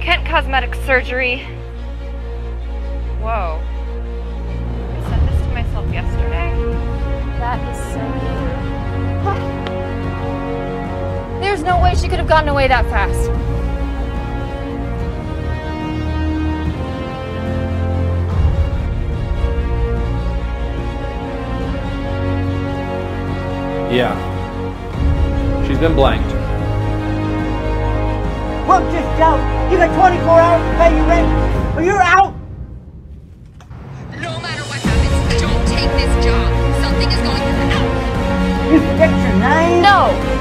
Kent Cosmetic Surgery. Whoa. I sent this to myself yesterday. That is so weird. There's no way she could have gotten away that fast. Yeah. She's been blanked. Look, just out. You got 24 hours to pay your rent, or you're out. No matter what happens, don't take this job. Something is going to happen. You forget your name? No!